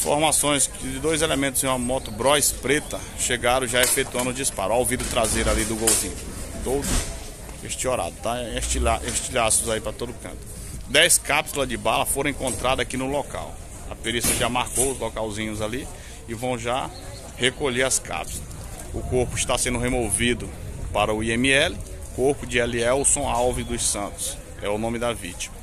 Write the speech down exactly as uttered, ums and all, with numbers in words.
Informações de dois elementos em uma moto Bros preta chegaram já efetuando o disparo. Olha o vidro traseiro ali do golzinho, todo estiorado, tá? Estilha, estilhaços aí para todo canto. dez cápsulas de bala foram encontradas aqui no local. A perícia já marcou os localzinhos ali e vão já recolher as cápsulas. O corpo está sendo removido para o I M L. Corpo de Elielson Alves dos Santos é o nome da vítima.